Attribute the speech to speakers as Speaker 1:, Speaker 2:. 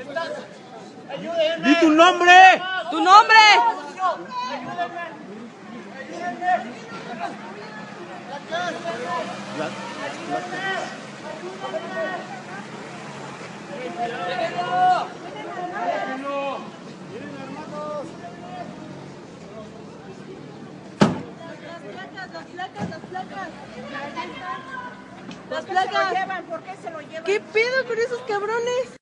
Speaker 1: ¡Di tu nombre!
Speaker 2: ¡Tu nombre! Las placas.
Speaker 3: ¿Por qué se lo llevan?
Speaker 2: ¿Qué pedo con esos cabrones?